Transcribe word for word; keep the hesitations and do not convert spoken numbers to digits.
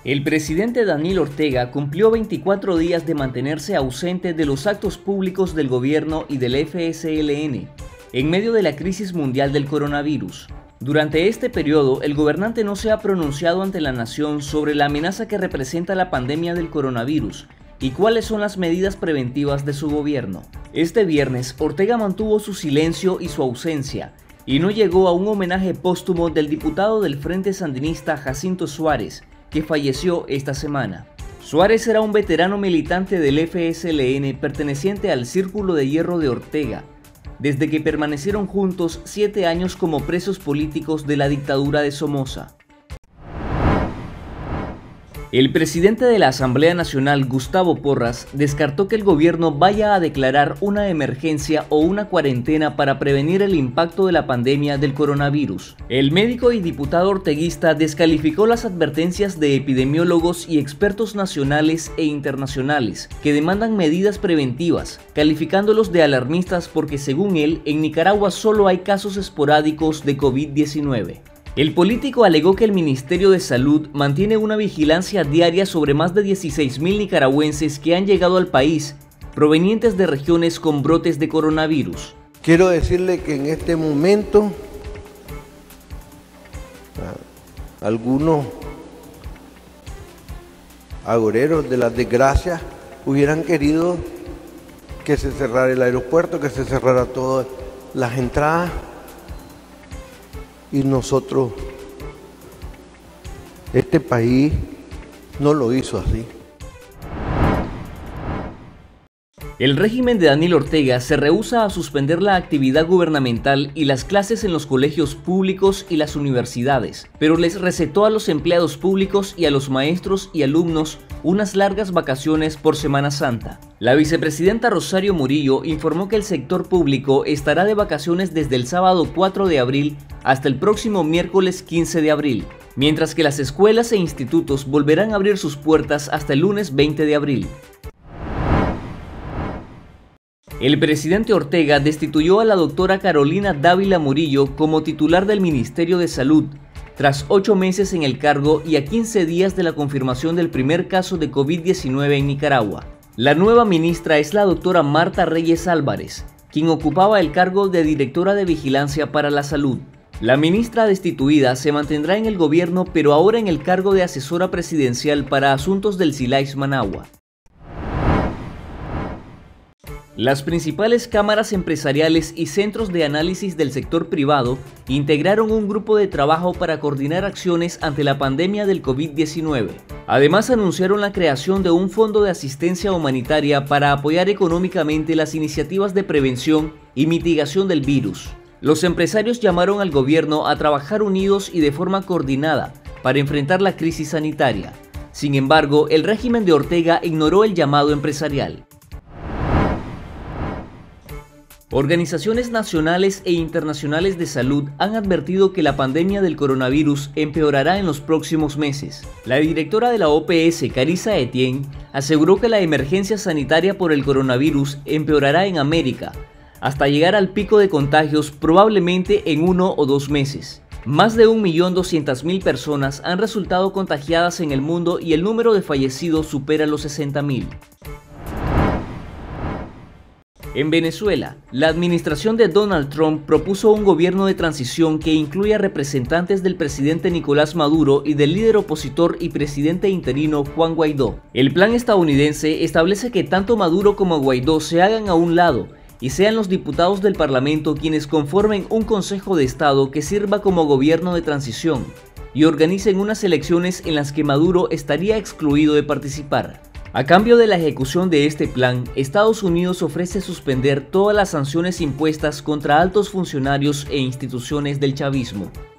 El presidente Daniel Ortega cumplió veinticuatro días de mantenerse ausente de los actos públicos del gobierno y del F S L N, en medio de la crisis mundial del coronavirus. Durante este periodo, el gobernante no se ha pronunciado ante la nación sobre la amenaza que representa la pandemia del coronavirus y cuáles son las medidas preventivas de su gobierno. Este viernes, Ortega mantuvo su silencio y su ausencia, y no llegó a un homenaje póstumo del diputado del Frente Sandinista Jacinto Suárez, que falleció esta semana. Suárez era un veterano militante del F S L N perteneciente al Círculo de Hierro de Ortega, desde que permanecieron juntos siete años como presos políticos de la dictadura de Somoza. El presidente de la Asamblea Nacional, Gustavo Porras, descartó que el gobierno vaya a declarar una emergencia o una cuarentena para prevenir el impacto de la pandemia del coronavirus. El médico y diputado orteguista descalificó las advertencias de epidemiólogos y expertos nacionales e internacionales que demandan medidas preventivas, calificándolos de alarmistas porque, según él, en Nicaragua solo hay casos esporádicos de COVID diecinueve. El político alegó que el Ministerio de Salud mantiene una vigilancia diaria sobre más de dieciséis mil nicaragüenses que han llegado al país, provenientes de regiones con brotes de coronavirus. Quiero decirle que en este momento algunos agoreros de las desgracias hubieran querido que se cerrara el aeropuerto, que se cerrara todas las entradas. Y nosotros, este país no lo hizo así. El régimen de Daniel Ortega se rehúsa a suspender la actividad gubernamental y las clases en los colegios públicos y las universidades, pero les recetó a los empleados públicos y a los maestros y alumnos unas largas vacaciones por Semana Santa. La vicepresidenta Rosario Murillo informó que el sector público estará de vacaciones desde el sábado cuatro de abril hasta el próximo miércoles quince de abril, mientras que las escuelas e institutos volverán a abrir sus puertas hasta el lunes veinte de abril. El presidente Ortega destituyó a la doctora Carolina Dávila Murillo como titular del Ministerio de Salud, tras ocho meses en el cargo y a quince días de la confirmación del primer caso de COVID diecinueve en Nicaragua. La nueva ministra es la doctora Marta Reyes Álvarez, quien ocupaba el cargo de directora de Vigilancia para la Salud. La ministra destituida se mantendrá en el gobierno, pero ahora en el cargo de asesora presidencial para asuntos del Silais Managua. Las principales cámaras empresariales y centros de análisis del sector privado integraron un grupo de trabajo para coordinar acciones ante la pandemia del COVID diecinueve. Además, anunciaron la creación de un fondo de asistencia humanitaria para apoyar económicamente las iniciativas de prevención y mitigación del virus. Los empresarios llamaron al gobierno a trabajar unidos y de forma coordinada para enfrentar la crisis sanitaria. Sin embargo, el régimen de Ortega ignoró el llamado empresarial. Organizaciones nacionales e internacionales de salud han advertido que la pandemia del coronavirus empeorará en los próximos meses. La directora de la O P S, Carissa Etienne, aseguró que la emergencia sanitaria por el coronavirus empeorará en América, hasta llegar al pico de contagios probablemente en uno o dos meses. Más de un millón doscientas mil personas han resultado contagiadas en el mundo y el número de fallecidos supera los sesenta mil. En Venezuela, la administración de Donald Trump propuso un gobierno de transición que incluya representantes del presidente Nicolás Maduro y del líder opositor y presidente interino Juan Guaidó. El plan estadounidense establece que tanto Maduro como Guaidó se hagan a un lado y sean los diputados del Parlamento quienes conformen un Consejo de Estado que sirva como gobierno de transición y organicen unas elecciones en las que Maduro estaría excluido de participar. A cambio de la ejecución de este plan, Estados Unidos ofrece suspender todas las sanciones impuestas contra altos funcionarios e instituciones del chavismo.